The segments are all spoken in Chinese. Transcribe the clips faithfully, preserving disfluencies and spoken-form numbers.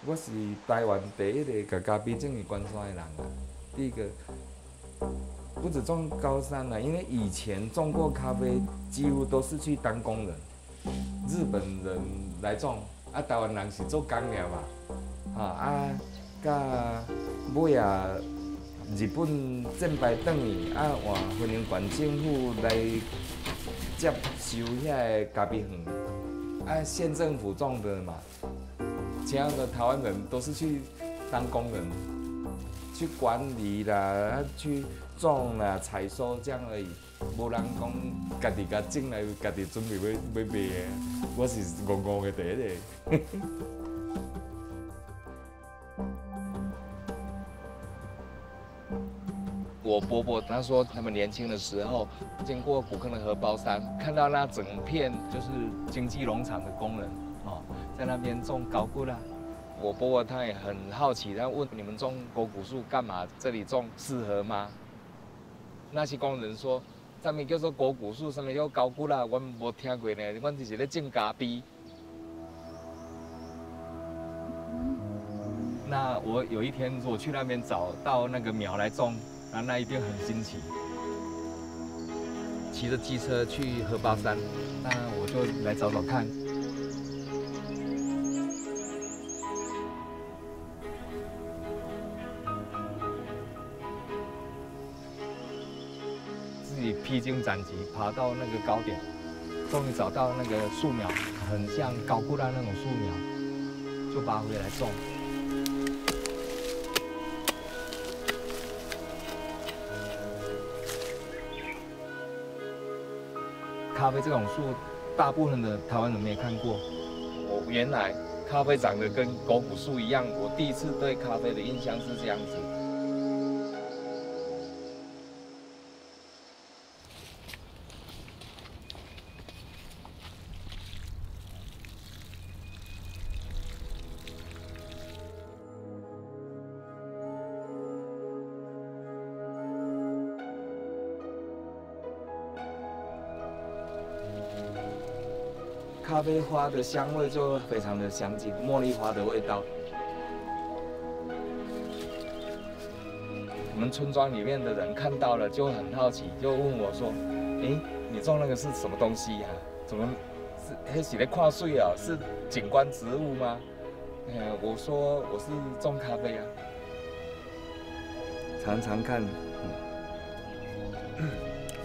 我是台湾第一个甲咖啡种于关山的人啊。第一个，不止种高山啦，因为以前种过咖啡，几乎都是去当工人，日本人来种，啊，台湾人是做工尔嘛，啊啊，甲尾啊，日本战败转去，啊换婚姻县政府来接收遐个咖啡园，啊县政府种的嘛，其他的台湾人都是去当工人，去管理啦，去种啦、采收这样而已，无人讲家己甲种来，家己准备要要卖的。我是戆戆的第一个。我伯伯他说，他们年轻的时候经过古坑的荷包山，看到那整片就是经济农场的工人哦，在那边种高菇啦。我伯伯他也很好奇，他问你们种果古树干嘛？这里种适合吗？那些工人说，上面叫做果古树，上面叫高菇啦，我们无听过呢，我只是咧种咖啡。那我有一天我去那边找到那个苗来种。那那一定很新奇，骑着机车去荷包山，那我就来找找看。自己披荆斩棘，爬到那个高点，终于找到那个树苗，很像高古兰那种树苗，就拔回来种。咖啡这种树，大部分的台湾人没看过。我原来咖啡长得跟果古树一样，我第一次对咖啡的印象是这样子。咖啡花的香味就非常的相近，茉莉花的味道。我们村庄里面的人看到了就很好奇，就问我说：“哎，你种那个是什么东西呀、啊？怎么是黑是在看水啊？是景观植物吗？”哎，我说我是种咖啡啊。尝尝看。嗯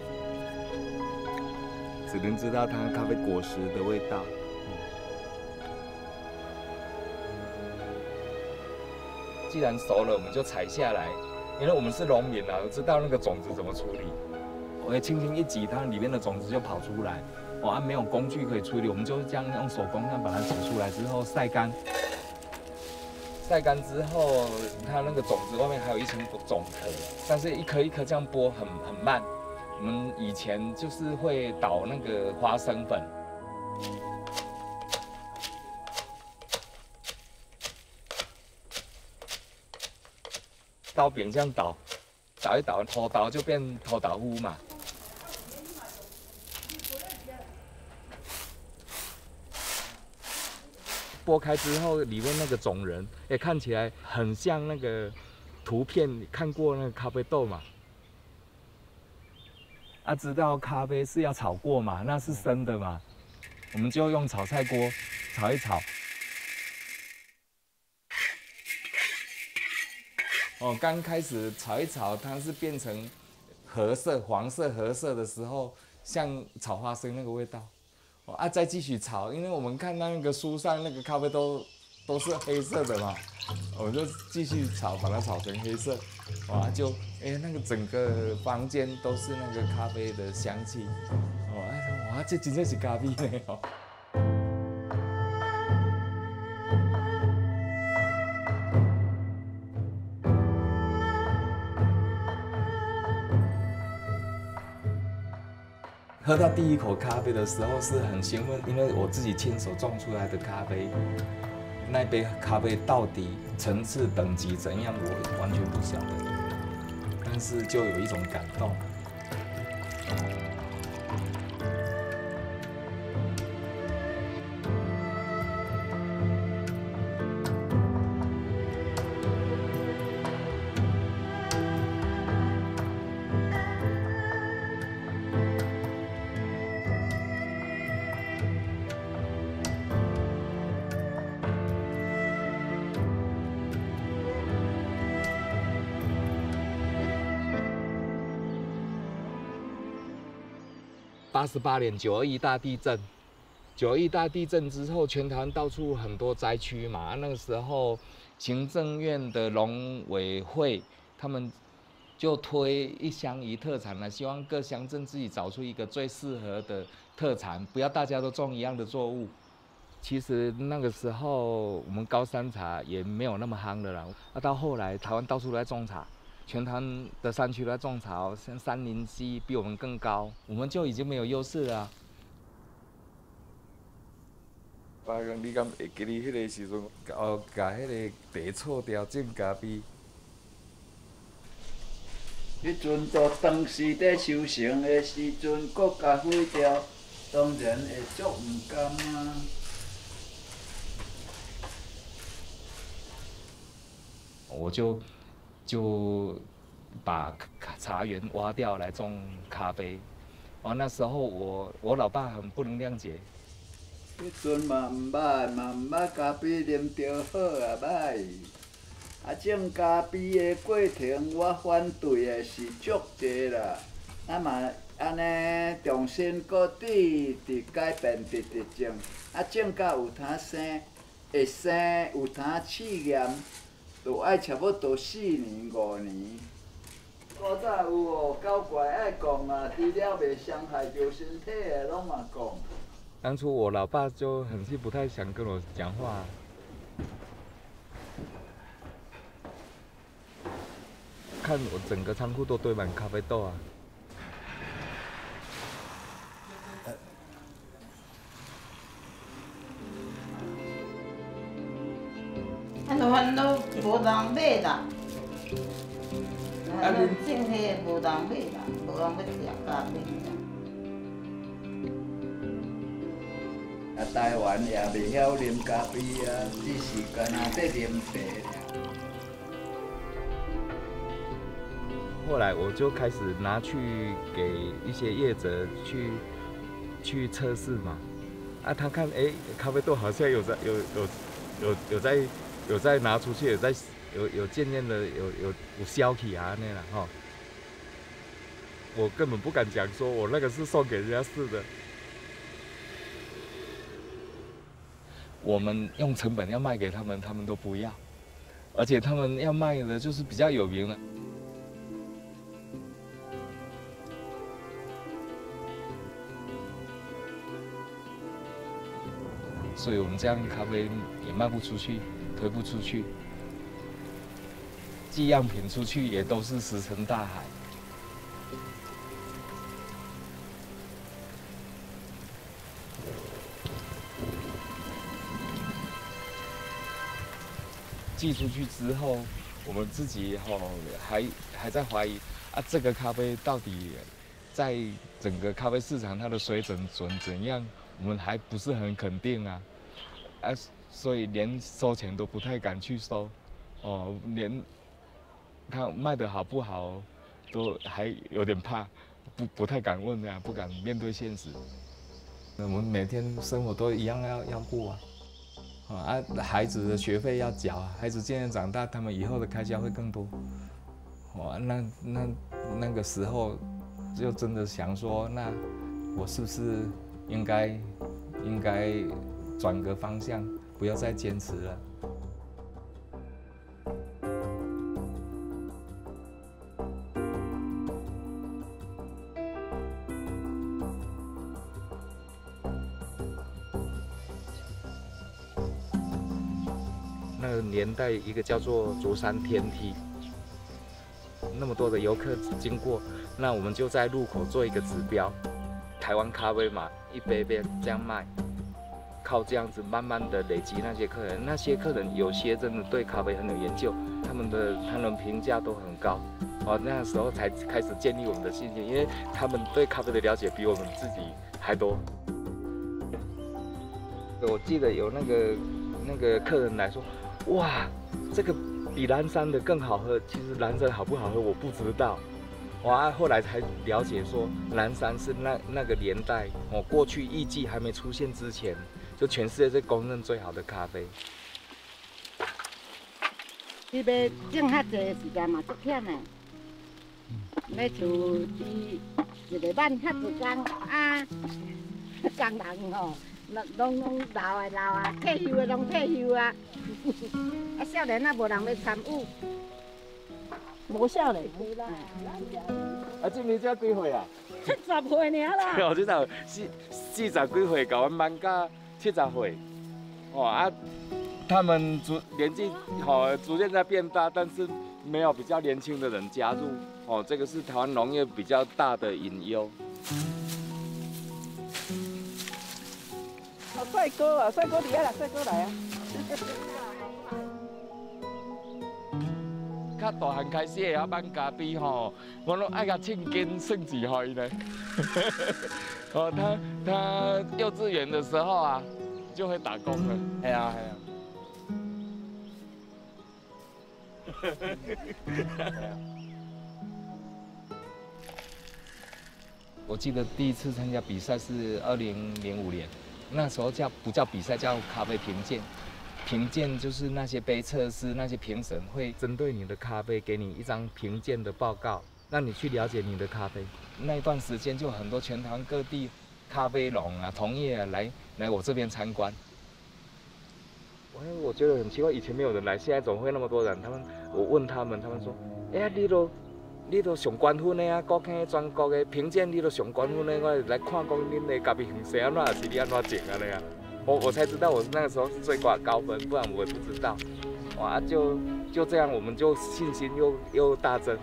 只能知道它咖啡果实的味道。既然熟了，我们就采下来，因为我们是农民啊，知道那个种子怎么处理。我会轻轻一挤，它里面的种子就跑出来。哦，啊，没有工具可以处理，我们就这样用手工这样把它挤出来之后晒干。晒干之后，它那个种子外面还有一层种壳，但是一颗一颗这样剥很很慢。我们以前就是会捣那个花生粉，刀柄这样捣，捣一捣，土豆就变土豆糊嘛。剥开之后，里面那个种仁也看起来很像那个图片，你看过那个咖啡豆嘛？啊，知道咖啡是要炒过嘛，那是生的嘛，我们就用炒菜锅炒一炒。哦，刚开始炒一炒，它是变成褐色、黄色、褐色的时候，像炒花生那个味道。哦啊，再继续炒，因为我们看那个书上那个咖啡豆都是黑色的嘛，我们就继续炒，把它炒成黑色。哇，就哎、欸，那个整个房间都是那个咖啡的香气，哦，哇，这真正是咖啡呢哦。喝到第一口咖啡的时候是很兴奋，因为我自己亲手种出来的咖啡，那杯咖啡到底层次等级怎样，我完全不晓得，但是就有一种感动。 八十八年九二一大地震，九二一大地震之后，全台湾到处很多灾区嘛。那个时候，行政院的农委会他们就推一乡一特产了，希望各乡镇自己找出一个最适合的特产，不要大家都种一样的作物。其实那个时候我们高山茶也没有那么夯的啦。啊，到后来台湾到处都在种茶。 全台湾的山区都在种茶，像杉林溪比我们更高，我们就已经没有优势了。爸讲，你敢会记你迄个时阵，哦，甲迄个茶错掉种咖啡？ 迄阵都当时在修行的时阵，国家毁掉，当然会足唔甘啊。 我就。 就把茶园挖掉来种咖啡。哦，那时候我我老爸很不能谅解。 迄阵嘛唔捌，嘛唔捌咖啡啉着好啊歹。啊，种咖啡的过程，我反对的是足济啦。啊嘛，安尼重新搁底伫改变直直种，啊种甲有通生，会生有通试验。 就爱差不多四年五年。古早有哦，搞怪爱讲啊，除了袂伤害着身体的，拢嘛讲。 当初我老爸就很是不太想跟我讲话。看我整个仓库都堆满咖啡豆啊。 啊，就烦恼无人买啦，啊，种迄个无人买啦，无人要食咖啡啦。 啊，台湾也袂晓啉咖啡啊，只是干那在啉茶尔。 后来我就开始拿去给一些业者去去测试嘛，啊，他看哎，咖啡豆好像有在有有有有在。 有在拿出去，有在有有渐渐的有有有消起啊那样哈，我根本不敢讲说我那个是送给人家试的。我们用成本要卖给他们，他们都不要，而且他们要卖的就是比较有名的。所以我们这样咖啡也卖不出去。 推不出去，寄样品出去也都是石沉大海。寄出去之后，我们自己吼、哦、还还在怀疑啊，这个咖啡到底在整个咖啡市场它的水准准怎样，我们还不是很肯定啊，啊。 所以连收钱都不太敢去收，哦，连看卖得好不好，都还有点怕，不不太敢问啊，不敢面对现实。我们每天生活都一样要要过啊，啊，孩子的学费要缴啊，孩子渐渐长大，他们以后的开销会更多。哇，那那那个时候，就真的想说，那我是不是应该应该转个方向？ 不要再坚持了。那个年代，一个叫做竹山天梯，那么多的游客经过，那我们就在路口做一个指标。台湾咖啡嘛，一杯杯这样卖。 靠这样子慢慢的累积那些客人，那些客人有些真的对咖啡很有研究，他们的他们评价都很高，哦，那时候才开始建立我们的信心，因为他们对咖啡的了解比我们自己还多。我记得有那个那个客人来说，哇，这个比蓝山的更好喝。其实蓝山好不好喝我不知道，哇，后来才了解说蓝山是那那个年代哦，过去艺妓还没出现之前。 就全世界最公认最好的咖啡。 你要种遐济时间嘛，足忝的。要厝伫一个晚较一工啊，工人吼，拢拢拢老的老啊，退休的拢退休啊，啊少年啊无人要参与，无少年。 啊，今年才几岁啊？ 七十岁尔啦。 哦，这才四四十几岁，甲阮班到七十岁。哦啊，他们逐年纪哦逐渐在变大，但是没有比较年轻的人加入。哦，这个是台湾农业比较大的隐忧。 啊，帅哥啊，帅哥嚟啊，帅哥来啊！ 较大汉开始会晓挽咖啡吼，我拢爱甲称斤算字予伊呢。哦，他他幼稚园的时候啊，就会打工了。哎呀哎呀。我记得第一次参加比赛是二零零五年，那时候叫不叫比赛，叫咖啡评鉴。评鉴就是那些杯测师、那些评审会针对你的咖啡给你一张评鉴的报告，让你去了解你的咖啡。那一段时间就很多全台湾各地咖啡农啊、同业啊来来我这边参观。我我觉得很奇怪，以前没有人来，现在怎么会那么多人？他们我问他们，他们说：“哎呀，你都你都上冠分的啊，国庆全国的评鉴你都上冠分的，我来看讲恁的咖啡形式安怎，还是你安怎种啊那样。”我我才知道我那个时候是最挂高分，不然我也不知道。哇，就就这样，我们就信心又又大增。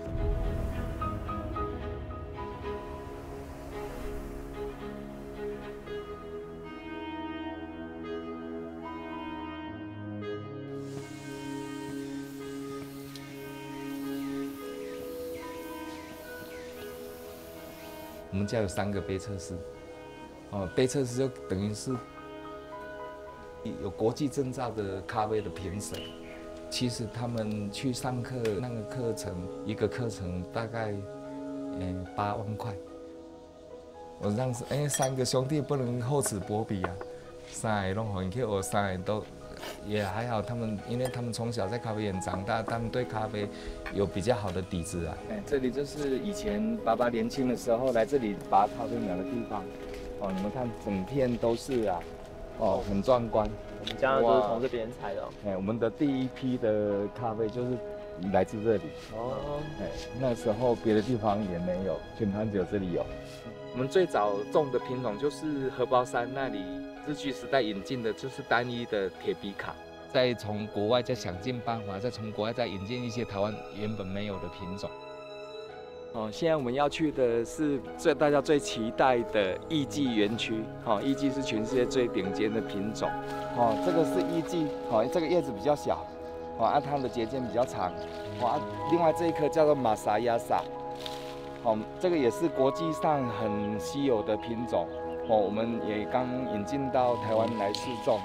我们家有三个杯测师，哦，杯测师就等于是有国际证照的咖啡的评审。其实他们去上课那个课程，一个课程大概嗯八万块。我让因为三个兄弟不能厚此薄彼啊，三个拢互因去学，三个都也还好。他们因为他们从小在咖啡园长大，他们对咖啡有比较好的底子啊。哎，这里就是以前爸爸年轻的时候来这里拔咖啡苗的地方。哦，你们看整片都是啊，哦，很壮观。 我们家都是从这边采的。 哎，我们的第一批的咖啡就是来自这里。哦。哎，那时候别的地方也没有，全台只有这里有。我们最早种的品种就是荷包山那里日据时代引进的，就是单一的铁皮卡。再从国外再想尽办法，再从国外再引进一些台湾原本没有的品种。哦，现在我们要去的是最大家最期待的艺伎园区。哦，艺伎是全世界最顶尖的品种。哦，这个是艺伎，哦，这个叶子比较小，哦，啊，它的节间比较长。哦，啊，另外这一颗叫做玛莎亚萨，哦，这个也是国际上很稀有的品种。哦，我们也刚引进到台湾来试种。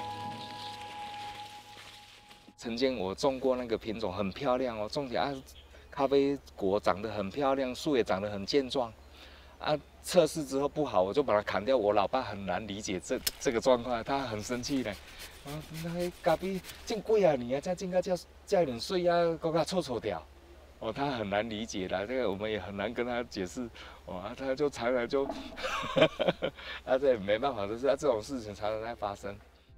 曾经我种过那个品种，很漂亮哦，种起来。咖啡果长得很漂亮，树也长得很健壮，啊，测试之后不好，我就把它砍掉。我老爸很难理解这这个状况，他很生气嘞。啊，那咖啡种几啊年啊，才种到这这两岁啊，搁甲臭臭掉。哦，他很难理解啦，这个我们也很难跟他解释。哇，他就常常就，啊，这也没办法的事，啊，这种事情常常在发生。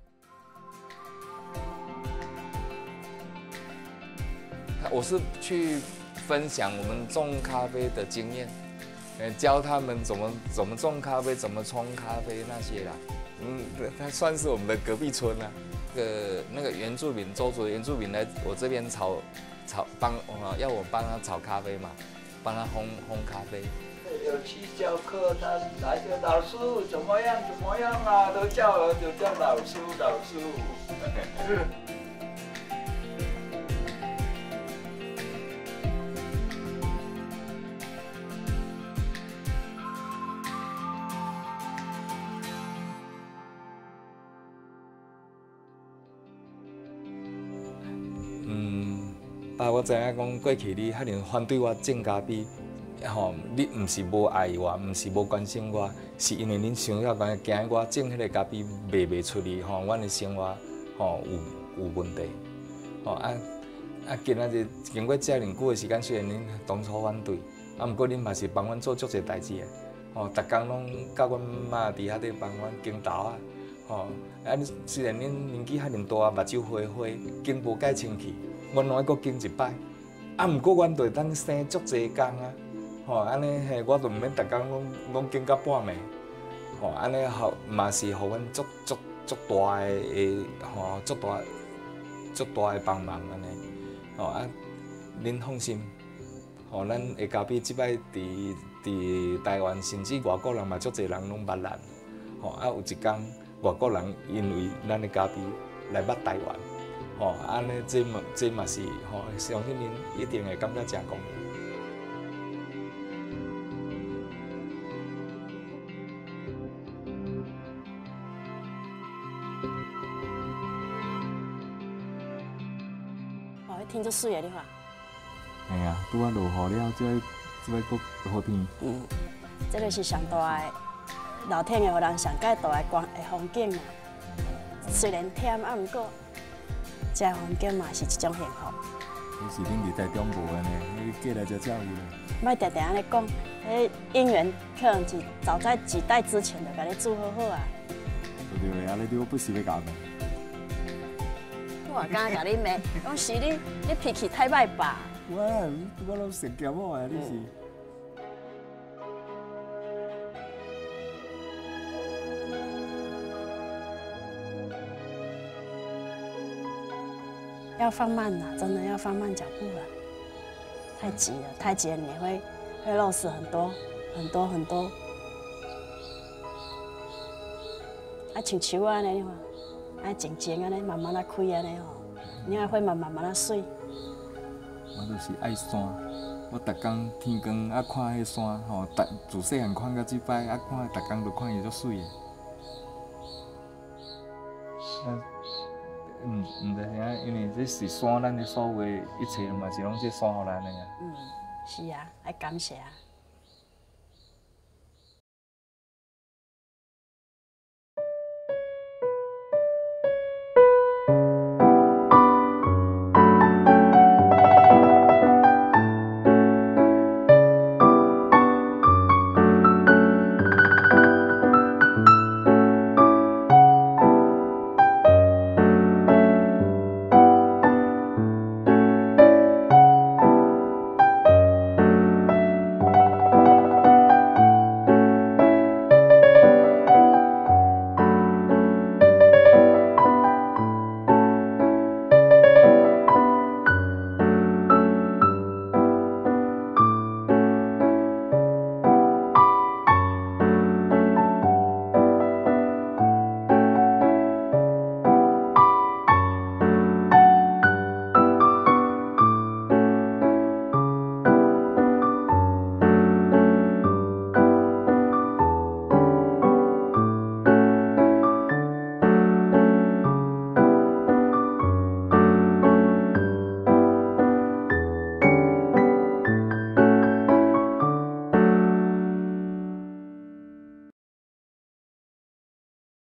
我是去分享我们种咖啡的经验，呃，教他们怎么怎么种咖啡，怎么冲咖啡那些啦。嗯，他算是我们的隔壁村啊。那个那个原住民，周族的原住民来我这边炒炒帮啊，要我帮他炒咖啡嘛，帮他烘烘咖啡。 有去教课，他来就老师怎么样怎么样啊，都叫就叫老师老师。 啊，我知影讲过去你遐尼反对我种咖啡，吼，你毋是无爱我，毋是无关心我，是因为恁想要讲惊我种迄个咖啡卖袂出去，吼，阮的生活吼有有问题，吼啊啊，今仔日经过遮尔久的时间，虽然恁当初反对， 啊，毋过恁嘛是帮阮做足侪代志诶，吼，逐工拢甲阮妈伫遐底帮阮经豆啊，吼，啊，虽然恁年纪遐尼大，目睭花花，经无解清气，阮拢爱阁经一摆，啊，毋过阮就会当生足侪工啊，吼，安尼嘿，我就毋免逐工拢拢经到半暝，吼，安尼互嘛是互阮足足足大诶，吼，足大足大诶帮忙安尼，吼啊，恁放心。吼，咱下咖啡即摆伫伫台湾，甚至外国人嘛，足侪人拢捌咱。吼，啊有一天外国人因为咱的咖啡来捌台湾，吼，安尼这嘛这嘛是吼，相信恁一定会感觉真光荣。 哦，迄天足水诶，你看。 嘿啊，拄啊落雨了，即摆即摆搁好天。 嗯，这个是上大的老天爷互人上介大的光的风景嘛。虽然忝，啊，毋过这风景嘛是一种幸福。 迄是恁伫台中无的呢，迄过来遮才有呢。 莫定定安尼讲，迄姻缘可能是早在几代之前就甲你祝好好啊。 对对，安尼你我不时要甲骂。 我刚甲你骂，讲是你你脾气太歹吧？ 我我拢成骄我啊！你是。 要放慢啦，真的要放慢脚步了。太急了，太急了你会会漏失很多很多很多。啊，像树安尼嘛，啊静静安尼，慢慢啊开安尼吼，你还会慢慢慢啊水。 我就是爱山，我逐工天光啊看迄山吼，逐自细汉看到即摆啊看，逐工都看伊足水的。啊，毋毋知影，因为这是山，咱的所有的一切嘛是拢这山互咱的啊。 嗯，是啊，爱感谢啊。